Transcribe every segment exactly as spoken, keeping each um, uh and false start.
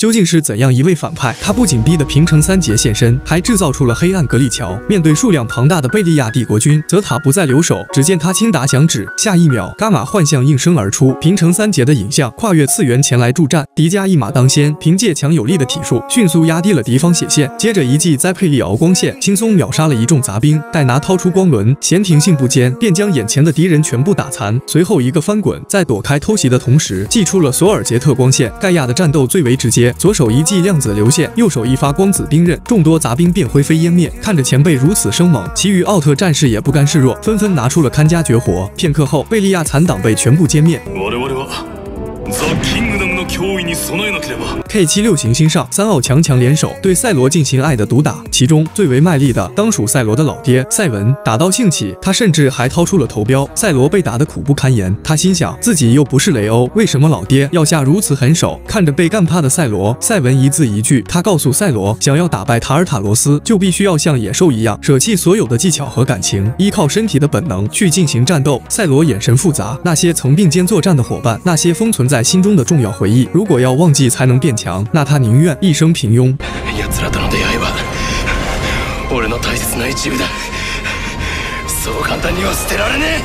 究竟是怎样一位反派？他不仅逼得平成三杰现身，还制造出了黑暗格里乔。面对数量庞大的贝利亚帝国军，泽塔不再留守。只见他轻打响指，下一秒，伽马幻象应声而出，平成三杰的影像跨越次元前来助战。迪迦一马当先，凭借强有力的体术，迅速压低了敌方血线。接着一记栽佩利敖光线，轻松秒杀了一众杂兵。戴拿掏出光轮，闲庭信步间，便将眼前的敌人全部打残。随后一个翻滚，在躲开偷袭的同时，祭出了索尔杰特光线。盖亚的战斗最为直接，左手一记量子流线，右手一发光子兵刃，众多杂兵便灰飞烟灭。看着前辈如此生猛，其余奥特战士也不甘示弱，纷纷拿出了看家绝活。片刻后，贝利亚残党被全部歼灭。K 七六行星上，三奥强强联手对赛罗进行爱的毒打，其中最为卖力的当属赛罗的老爹赛文。打到兴起，他甚至还掏出了头镖。赛罗被打得苦不堪言，他心想自己又不是雷欧，为什么老爹要下如此狠手？看着被干趴的赛罗，赛文一字一句，他告诉赛罗，想要打败塔尔塔罗斯，就必须要像野兽一样，舍弃所有的技巧和感情，依靠身体的本能去进行战斗。赛罗眼神复杂，那些曾并肩作战的伙伴，那些封存在心中的重要回忆，如果要忘记才能变强，那他宁愿一生平庸。奴らとの出会いは俺の大切な一部だ。そう簡単には捨てられね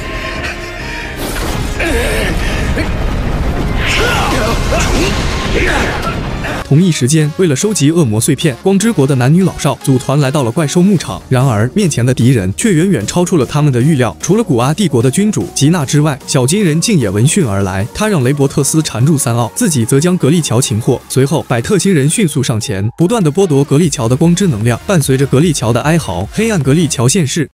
え。同一时间，为了收集恶魔碎片，光之国的男女老少组团来到了怪兽牧场。然而，面前的敌人却远远超出了他们的预料。除了古阿帝国的君主吉娜之外，小金人竟也闻讯而来。他让雷伯特斯缠住三奥，自己则将格利乔擒获。随后，百特星人迅速上前，不断的剥夺格利乔的光之能量。伴随着格利乔的哀嚎，黑暗格利乔现世。